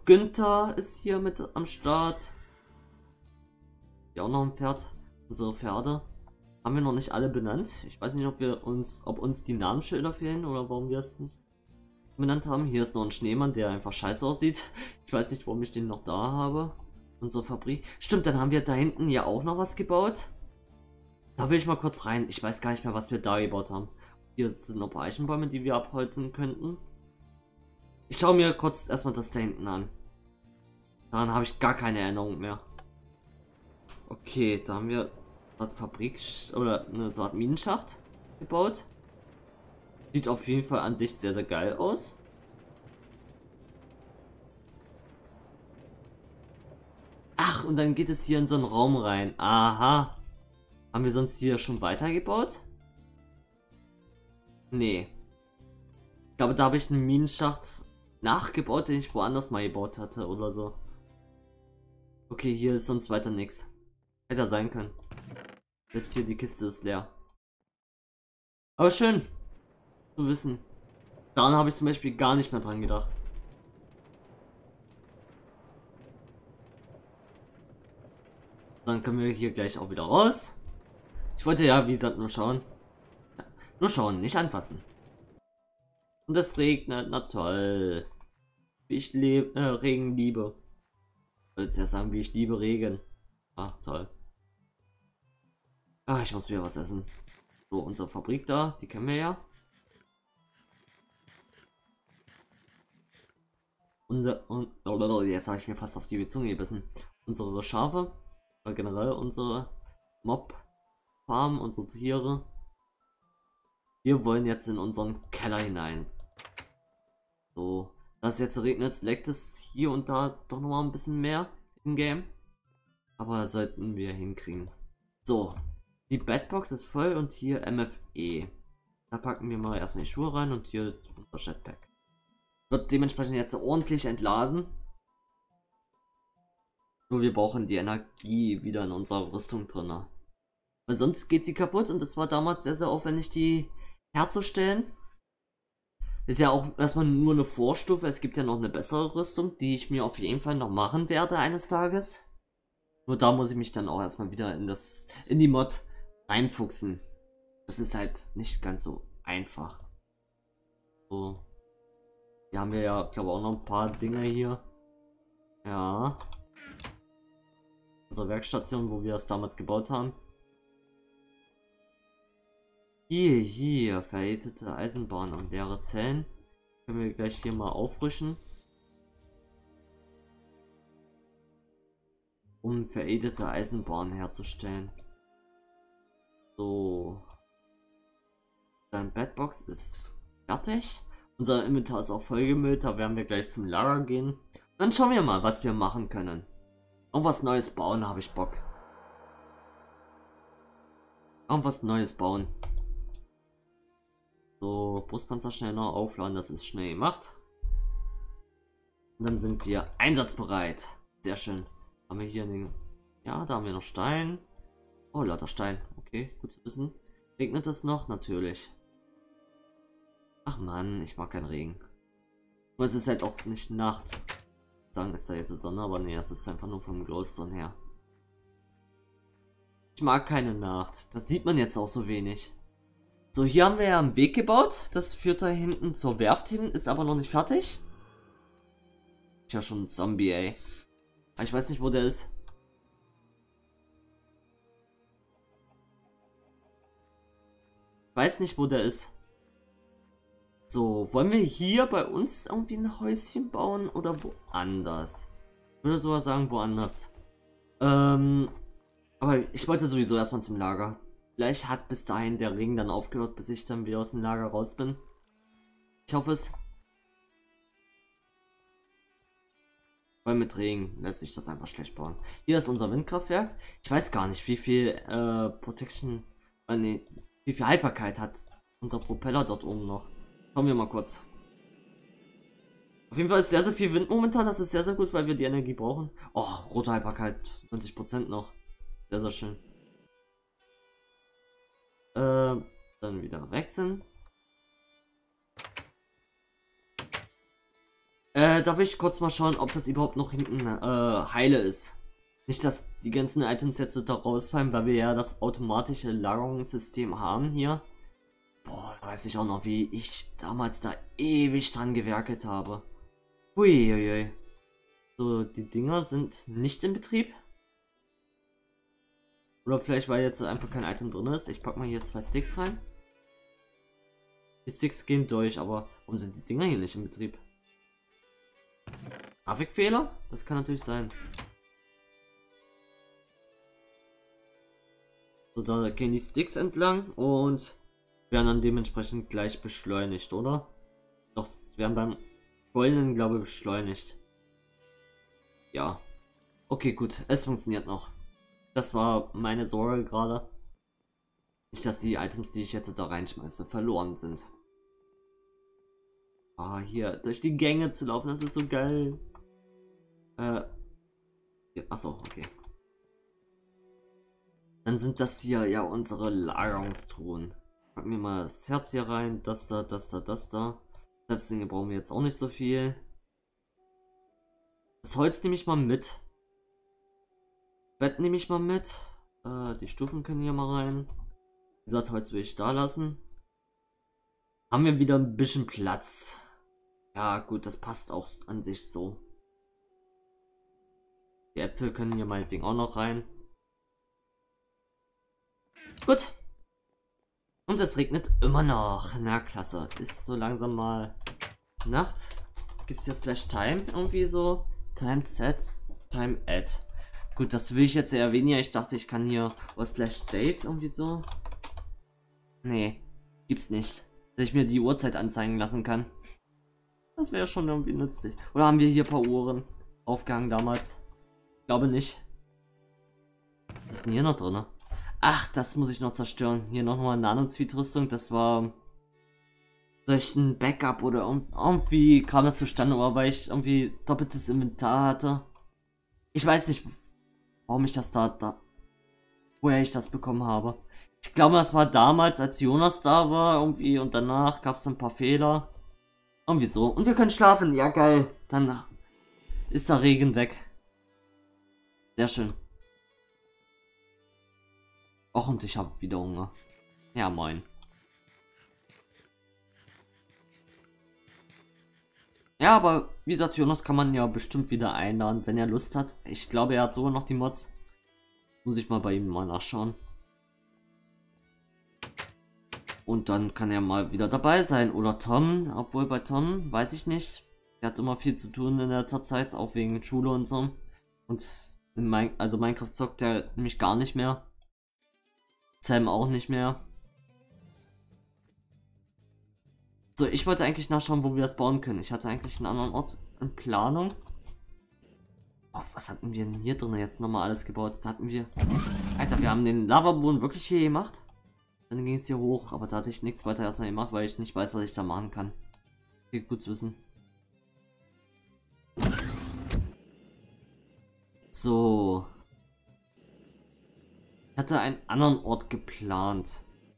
Günther ist hier mit am Start. Hier auch noch ein Pferd. Unsere Pferde. Haben wir noch nicht alle benannt. Ich weiß nicht, ob uns die Namensschilder fehlen oder warum wir es nicht benannt haben. Hier ist noch ein Schneemann, der einfach scheiße aussieht. Ich weiß nicht, warum ich den noch da habe. Unsere Fabrik. Stimmt, dann haben wir da hinten ja auch noch was gebaut. Da will ich mal kurz rein. Ich weiß gar nicht mehr, was wir da gebaut haben. Hier sind noch ein paar Eichenbäume, die wir abholzen könnten. Ich schaue mir kurz erstmal das da hinten an. Daran habe ich gar keine Erinnerung mehr. Okay, da haben wir eine Fabrik oder eine so Art Minenschacht gebaut. Sieht auf jeden Fall an sich sehr, sehr geil aus. Ach, und dann geht es hier in so einen Raum rein. Aha. Haben wir sonst hier schon weitergebaut? Nee. Ich glaube, da habe ich einen Minenschacht nachgebaut, den ich woanders mal gebaut hatte oder so. Okay, hier ist sonst weiter nichts. Hätte sein können. Selbst hier die Kiste ist leer. Aber schön zu wissen. Daran habe ich zum Beispiel gar nicht mehr dran gedacht. Dann können wir hier gleich auch wieder raus. Ich wollte ja, wie gesagt, nur schauen. Nur schauen, nicht anfassen. Und es regnet, na toll. Wie ich Regen liebe. Ich wollte ja sagen, wie ich liebe Regen. Ach, toll. Ah, ich muss wieder was essen. So, unsere Fabrik da, die kennen wir ja. Jetzt habe ich mir fast auf die Zunge gebissen. Unsere Schafe, weil generell unsere Mob-Farm, unsere Tiere. Wir wollen jetzt in unseren Keller hinein. So, dass jetzt regnet, leckt es hier und da doch noch mal ein bisschen mehr im Game. Aber sollten wir hinkriegen. So, die Bedbox ist voll und hier MFE. Da packen wir mal erstmal die Schuhe rein und hier unser Jetpack. Wird dementsprechend jetzt ordentlich entladen. Nur wir brauchen die Energie wieder in unserer Rüstung drin. Weil sonst geht sie kaputt und es war damals sehr, sehr aufwendig, die herzustellen. Ist ja auch erstmal nur eine Vorstufe. Es gibt ja noch eine bessere Rüstung, die ich mir auf jeden Fall noch machen werde eines Tages. Nur da muss ich mich dann auch erstmal wieder in die Mod reinfuchsen. Das ist halt nicht ganz so einfach. So. Hier haben wir ja, glaube ich, auch noch ein paar Dinge hier. Ja. Unsere Werkstation, wo wir das damals gebaut haben. Hier, verhältete Eisenbahn und leere Zellen. Können wir gleich hier mal auffrischen. Um veredelte Eisenbahn herzustellen. So. Dein Bedbox ist fertig. Unser Inventar ist auch vollgemüllt, da werden wir gleich zum Lager gehen. Dann schauen wir mal, was wir machen können. Irgendwas Neues bauen, habe ich Bock. Irgendwas Neues bauen. So, Brustpanzer schnell noch aufladen, das ist schnell gemacht. Und dann sind wir einsatzbereit. Sehr schön. Haben wir hier den... Ja, da haben wir noch Stein. Oh, lauter Stein. Okay, gut zu wissen. Regnet es noch? Natürlich. Ach man, ich mag keinen Regen. Aber es ist halt auch nicht Nacht. Sagen, ist da jetzt die Sonne, aber nee, es ist einfach nur vom Glowstone her. Ich mag keine Nacht. Das sieht man jetzt auch so wenig. So, hier haben wir ja einen Weg gebaut. Das führt da hinten zur Werft hin, ist aber noch nicht fertig. Ist ja schon ein Zombie, ey. Aber ich weiß nicht, wo der ist. Ich weiß nicht, wo der ist. So, wollen wir hier bei uns irgendwie ein Häuschen bauen oder woanders? Ich würde sogar sagen, woanders. Aber ich wollte sowieso erstmal zum Lager. Vielleicht hat bis dahin der Ring dann aufgehört, bis ich dann wieder aus dem Lager raus bin. Ich hoffe es. Weil mit Regen lässt sich das einfach schlecht bauen. Hier ist unser Windkraftwerk. Ich weiß gar nicht, wie viel Protection, nee, wie viel Haltbarkeit hat unser Propeller dort oben noch. Schauen wir mal kurz. Auf jeden Fall ist sehr, sehr viel Wind momentan. Das ist sehr, sehr gut, weil wir die Energie brauchen. Oh, rote Haltbarkeit. 90% noch. Sehr, sehr schön. Dann wieder wechseln. Darf ich kurz mal schauen, ob das überhaupt noch hinten heile ist. Nicht, dass die ganzen Items jetzt da rausfallen, weil wir ja das automatische Lagerungssystem haben hier. Boah, da weiß ich auch noch, wie ich damals da ewig dran gewerkelt habe. Huiuiui. So, die Dinger sind nicht in Betrieb. Oder vielleicht, weil jetzt einfach kein Item drin ist. Ich pack mal hier 2 Sticks rein. Die Sticks gehen durch, aber warum sind die Dinger hier nicht in Betrieb? Grafikfehler? Das kann natürlich sein. So, da gehen die Sticks entlang und werden dann dementsprechend gleich beschleunigt, oder? Doch, werden beim goldenen, glaube ich, beschleunigt. Ja. Okay, gut. Es funktioniert noch. Das war meine Sorge gerade. Nicht, dass die Items, die ich jetzt da reinschmeiße, verloren sind. Ah, hier durch die Gänge zu laufen, das ist so geil. Ja, achso, okay. Dann sind das hier ja unsere Lagerungstruhen. Packen wir mal das Herz hier rein, das da, das da, das da. Setzlinge brauchen wir jetzt auch nicht so viel. Das Holz nehme ich mal mit. Bett nehme ich mal mit. Die Stufen können hier mal rein. Wie gesagt, Holz will ich da lassen. Haben wir wieder ein bisschen Platz. Ja gut, das passt auch an sich so. Die Äpfel können hier meinetwegen auch noch rein. Gut. Und es regnet immer noch. Na klasse. Ist so langsam mal Nacht. Gibt es hier /time irgendwie so? Time set, time add. Gut, das will ich jetzt eher weniger. Ich dachte, ich kann hier oder /date irgendwie so. Nee, gibt's nicht. Dass ich mir die Uhrzeit anzeigen lassen kann. Das wäre schon irgendwie nützlich. Oder haben wir hier ein paar Uhren aufgehangen damals? Ich glaube nicht. Was ist denn hier noch drin? Ach, das muss ich noch zerstören. Hier nochmal Nano-Tweet-Rüstung. Das war durch ein Backup oder irgendwie kam das zustande, oder weil ich irgendwie doppeltes Inventar hatte. Ich weiß nicht, warum ich das woher ich das bekommen habe. Ich glaube, das war damals, als Jonas da war, irgendwie, und danach gab es ein paar Fehler. Irgendwie so. Und wir können schlafen. Ja, geil. Dann ist der Regen weg. Sehr schön. Och, und ich habe wieder Hunger. Ja, moin. Ja, aber wie gesagt, Jonas kann man ja bestimmt wieder einladen, wenn er Lust hat. Ich glaube, er hat sogar noch die Mods. Muss ich mal bei ihm mal nachschauen. Und dann kann er mal wieder dabei sein. Oder Tom, obwohl bei Tom, weiß ich nicht. Er hat immer viel zu tun in letzter Zeit, auch wegen Schule und so. Und also Minecraft zockt er nämlich gar nicht mehr. Sam auch nicht mehr. So, ich wollte eigentlich nachschauen, wo wir das bauen können. Ich hatte eigentlich einen anderen Ort in Planung. Oh, was hatten wir denn hier drin jetzt nochmal alles gebaut? Da hatten wir... Alter, wir haben den Lavaboden wirklich hier gemacht. Dann ging es hier hoch, aber da hatte ich nichts weiter erstmal gemacht, weil ich nicht weiß, was ich da machen kann. Okay, gut zu wissen. So. Ich hatte einen anderen Ort geplant.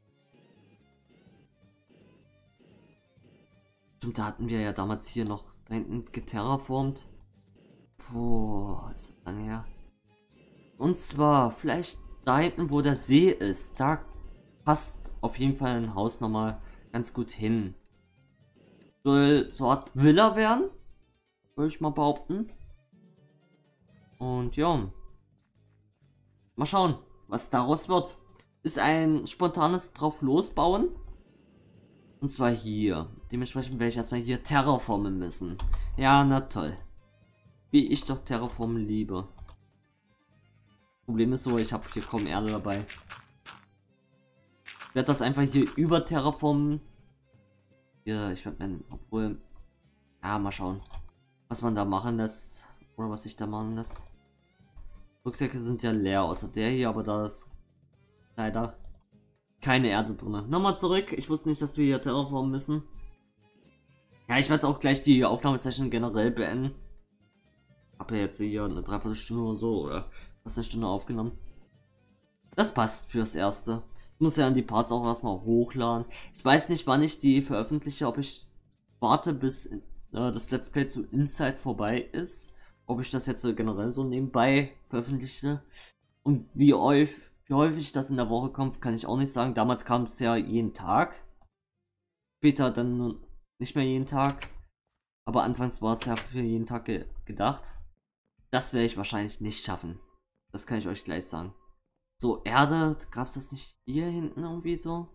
Stimmt, da hatten wir ja damals hier noch da hinten geterraformt. Boah, ist das lange her. Und zwar, vielleicht da hinten, wo der See ist, da passt auf jeden Fall ein Haus nochmal ganz gut hin. Soll so eine Art Villa werden, würde ich mal behaupten. Und ja, mal schauen, was daraus wird. Ist ein spontanes drauf losbauen. Und zwar hier. Dementsprechend werde ich erstmal hier terraformen müssen. Ja, na toll. Wie ich doch Terraformen liebe. Problem ist so, ich habe hier kaum Erde dabei. Ich werde das einfach hier über terraformen. Ja, ich werde mir, obwohl... Ja, mal schauen, was man da machen lässt. Oder was sich da machen lässt. Rucksäcke sind ja leer, außer der hier, aber da ist leider keine Erde drin. Nochmal zurück. Ich wusste nicht, dass wir hier terraformen müssen. Ja, ich werde auch gleich die Aufnahmesession generell beenden. Habe ja jetzt hier eine Dreiviertelstunde oder so oder fast eine Stunde aufgenommen. Das passt fürs Erste. Ich muss ja die Parts auch erstmal hochladen. Ich weiß nicht, wann ich die veröffentliche, ob ich warte bis das Let's Play zu Inside vorbei ist. Ob ich das jetzt generell so nebenbei veröffentliche. Und wie häufig das in der Woche kommt, kann ich auch nicht sagen. Damals kam es ja jeden Tag. Später dann nicht mehr jeden Tag. Aber anfangs war es ja für jeden Tag gedacht. Das werde ich wahrscheinlich nicht schaffen. Das kann ich euch gleich sagen. So, Erde, gab es das nicht hier hinten irgendwie so?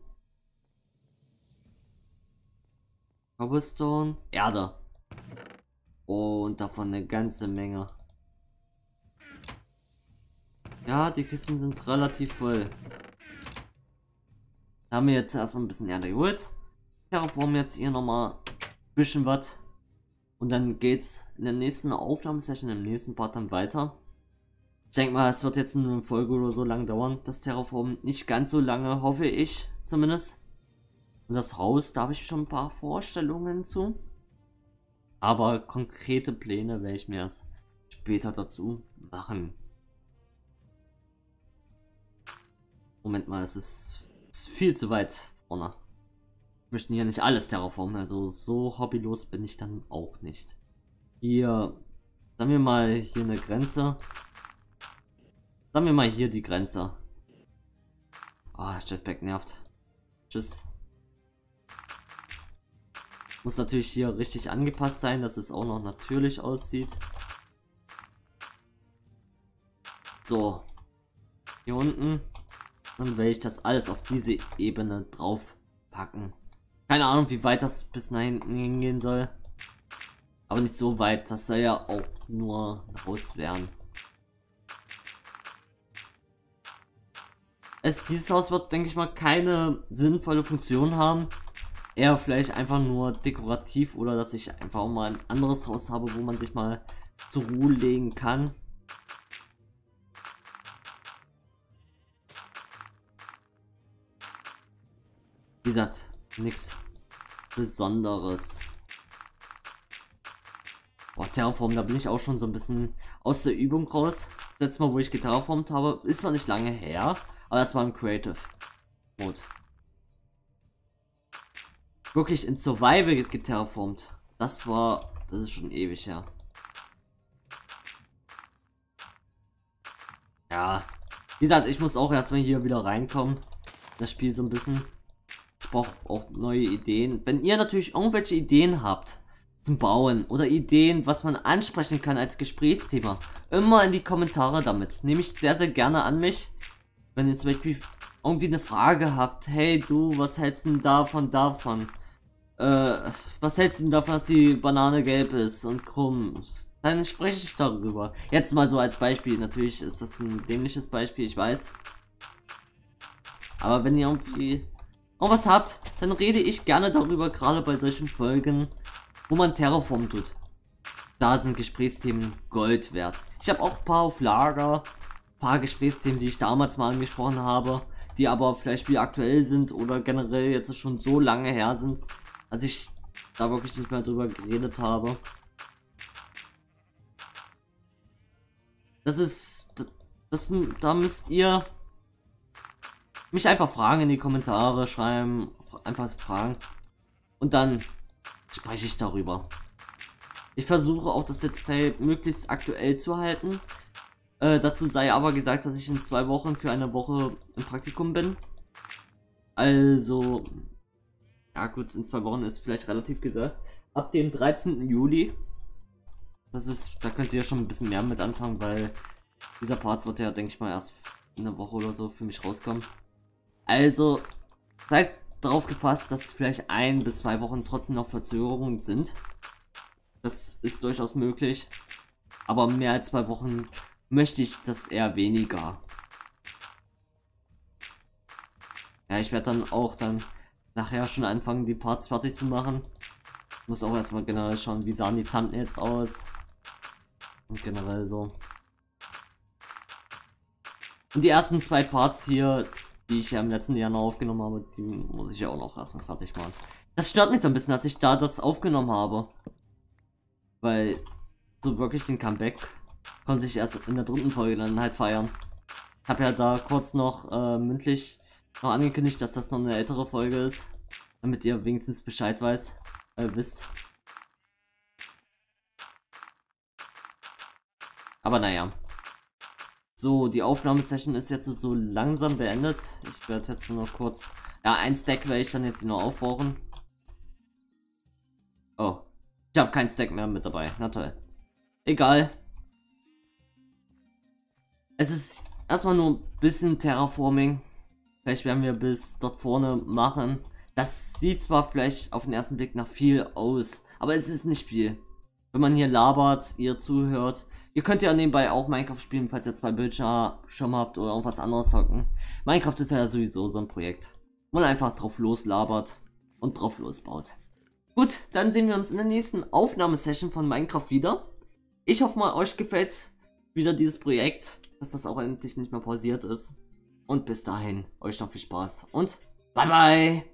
Cobblestone, Erde. Und davon eine ganze Menge. Ja, die Kisten sind relativ voll. Da haben wir jetzt erstmal ein bisschen Erde geholt. Terraform jetzt hier nochmal ein bisschen was. Und dann geht's in der nächsten Aufnahmesession, im nächsten Part dann weiter. Ich denke mal, es wird jetzt eine Folge oder so lang dauern, das Terraform. Nicht ganz so lange, hoffe ich zumindest. Und das Haus, da habe ich schon ein paar Vorstellungen zu. Aber konkrete Pläne werde ich mir erst später dazu machen. Moment mal, es ist viel zu weit vorne. Wir möchten hier nicht alles terraformen, also so hobbylos bin ich dann auch nicht. Hier, sagen wir mal hier eine Grenze. Sagen wir mal hier die Grenze. Ah, Jetpack nervt. Tschüss. Muss natürlich hier richtig angepasst sein, dass es auch noch natürlich aussieht. So. Hier unten. Dann werde ich das alles auf diese Ebene drauf packen. Keine Ahnung, wie weit das bis nach hinten hingehen soll. Aber nicht so weit. Das soll ja auch nur ein Haus werden. Dieses Haus wird, denke ich mal, keine sinnvolle Funktion haben. Eher vielleicht einfach nur dekorativ oder dass ich einfach auch mal ein anderes Haus habe, wo man sich mal zur Ruhe legen kann. Wie gesagt, nichts Besonderes. Boah, Terraform, da bin ich auch schon so ein bisschen aus der Übung raus. Das letzte Mal, wo ich geterraformt habe, ist zwar nicht lange her, aber das war im Creative Mode. Wirklich in Survival geterraformt. Das ist schon ewig her. Ja, wie gesagt, ich muss auch erstmal hier wieder reinkommen. Das Spiel so ein bisschen. Ich brauche auch neue Ideen. Wenn ihr natürlich irgendwelche Ideen habt zum Bauen oder Ideen, was man ansprechen kann als Gesprächsthema, immer in die Kommentare damit. Nehme ich sehr, sehr gerne an mich. Wenn ihr zum Beispiel irgendwie eine Frage habt, hey du, was hältst du denn davon? Was hältst du denn davon, dass die Banane gelb ist und krumm? Dann spreche ich darüber. Jetzt mal so als Beispiel. Natürlich ist das ein dämliches Beispiel, ich weiß. Aber wenn ihr irgendwie was habt, dann rede ich gerne darüber, gerade bei solchen Folgen, wo man Terraform tut. Da sind Gesprächsthemen Gold wert. Ich habe auch ein paar auf Lager, ein paar Gesprächsthemen, die ich damals mal angesprochen habe, die aber vielleicht wieder aktuell sind oder generell jetzt schon so lange her sind, als ich da wirklich nicht mehr drüber geredet habe. Da müsst ihr mich einfach fragen, in die Kommentare schreiben, einfach fragen und dann spreche ich darüber. Ich versuche auch das Let's Play möglichst aktuell zu halten. Dazu sei aber gesagt, dass ich in 2 Wochen für eine Woche im Praktikum bin. Also, ja gut, in 2 Wochen ist vielleicht relativ gesagt. Ab dem 13. Juli. Da könnt ihr schon ein bisschen mehr mit anfangen, weil dieser Part wird ja, denke ich mal, erst in einer Woche oder so für mich rauskommen. Also, seid darauf gefasst, dass vielleicht 1 bis 2 Wochen trotzdem noch Verzögerungen sind. Das ist durchaus möglich. Aber mehr als 2 Wochen möchte ich das eher weniger. Ja, ich werde dann auch nachher schon anfangen, die Parts fertig zu machen. Muss auch erstmal generell schauen, wie sahen die Thumbnails aus. Und generell so. Und die ersten 2 Parts hier, die ich ja im letzten Jahr noch aufgenommen habe, die muss ich ja auch noch erstmal fertig machen. Das stört mich so ein bisschen, dass ich da das aufgenommen habe. Weil so wirklich den Comeback konnte ich erst in der 3. Folge dann halt feiern. Ich habe ja da kurz noch mündlich noch angekündigt, dass das noch eine ältere Folge ist. Damit ihr wenigstens Bescheid wisst. Aber naja. So, die Aufnahmesession ist jetzt so langsam beendet. Ich werde jetzt nur kurz... Ja, ein Stack werde ich dann jetzt nur aufbrauchen. Oh. Ich habe kein Stack mehr mit dabei. Na toll. Egal. Es ist erstmal nur ein bisschen Terraforming. Vielleicht werden wir bis dort vorne machen. Das sieht zwar vielleicht auf den ersten Blick nach viel aus, aber es ist nicht viel. Wenn man hier labert, ihr zuhört. Ihr könnt ja nebenbei auch Minecraft spielen, falls ihr 2 Bildschirme habt oder irgendwas anderes zocken. Minecraft ist ja sowieso so ein Projekt. Wo man einfach drauf loslabert und drauf losbaut. Gut, dann sehen wir uns in der nächsten Aufnahmesession von Minecraft wieder. Ich hoffe mal, euch gefällt wieder dieses Projekt, dass das auch endlich nicht mehr pausiert ist. Und bis dahin, euch noch viel Spaß und bye bye!